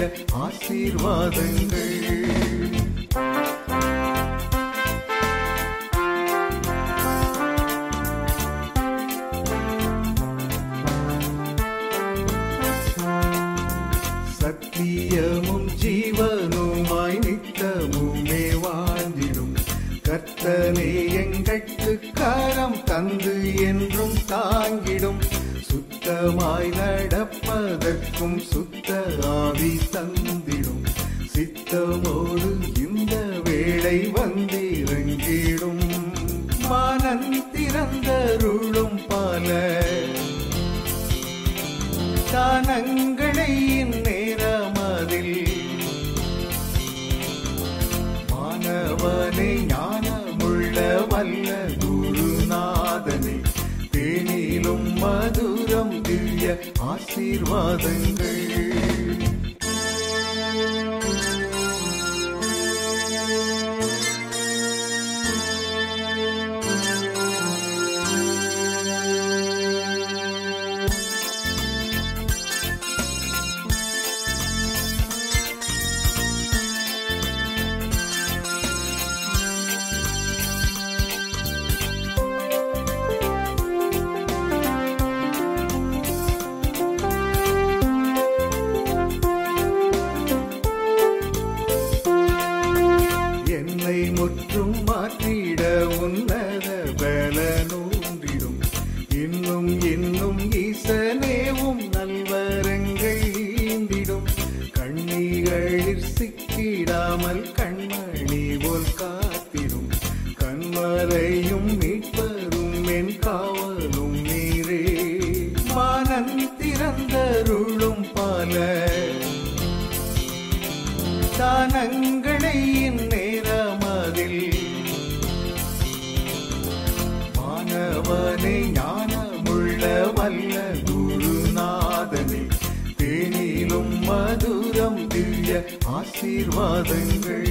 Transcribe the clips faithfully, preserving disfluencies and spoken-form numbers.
ஆசீர்வாதங்கள். சத்தியமும் ஜீவனுமாய் நித்தமுமே வாழ்ந்திடும் கர்த்தனே எங்கட்கு கரம் தந்து என்றும் தாங்கிடும். சுத்தமாய் நடப்பதற்கும் சுத்த ஆவி தந்திடும். சித்தமோடு இந்த வேளை வந்திறங்கிடும். மனம் திறந்தருளும் பல தானங்களை இந்நேரமதில் மாணவனே ஞானமுள்ள வல்ல குருநாதனே தேனிலும் மதுரம் திவ்ய ஆசீர்வாதங்கள். முற்றும் மாற்றிட உன்னத பலனூன்றிடும். இன்னும் இன்னும் ஈசனேவும் நல்வரங்கள் ஈந்திடும். கண்ணிகளில் சிக்கிடாமல் கண்மணி போல் காத்திடும். கண்மலையும் மீட்பரும் என் காவலும் நீரே. மனம் திறந்தருளும் பல தானங்களை இந்நேரமதில் மாணவனே ஞானமுள்ள வல்ல குருநாதனே தேனிலும் மதுரம் திவ்ய ஆசீர்வாதங்கள்.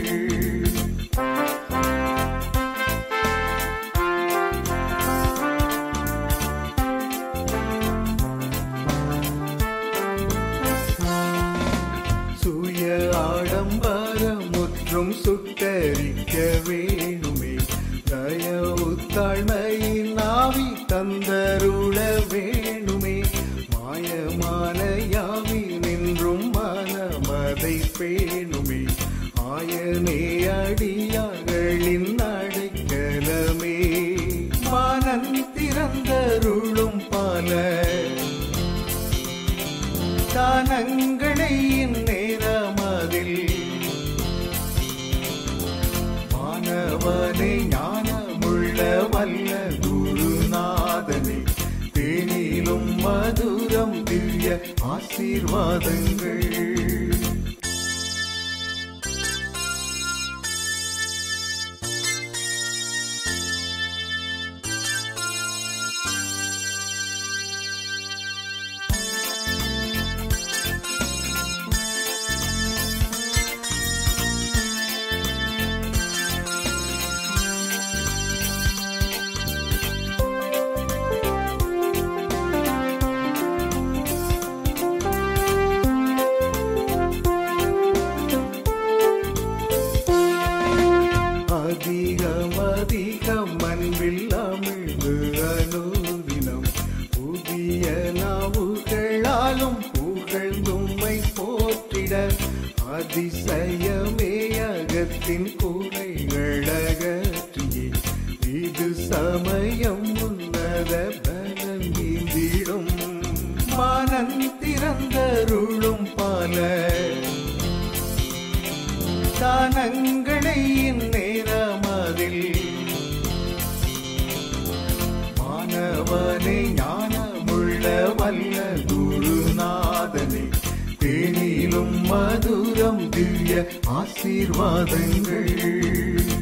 சுய ஆடம்பரமுற்றும் சுட்டரிக்க வேணுமே. தயவு தாழ்மையின் ஆவி தந்தருள வேணுமே. மாயமான யாவி நின்றும் மனமதை பேணுமே. ஆயனே அடியார்களின் அடைக்கலமே. மனம் திறந்தருளும் பல தானங்களை இந்நேரமதில் மாணவனே ஞானமுள்ள வல்ல குருநாதனே தேனிலும் மதுரம் திவ்ய ஆசீர்வாதங்கள். அதிகம் அதிகம் அன்பில் அமிழ்ந்து அனுதினம் புதிய நாவுகளாலும் புகழ்ந்தும்மை போற்றிட. அதிசயமே அகத்தின் குறைகள் அகற்றியே. இது சமயம் உன்னத பலம் நீந்திடும். மனம் திறந்தருளும் பல தானங்களை இந்நேரமதில் மாணவனே ஞானமுள்ள வல்ல குருநாதனே தேனிலும் மதுரம் திவ்ய ஆசீர்வாதங்கள்.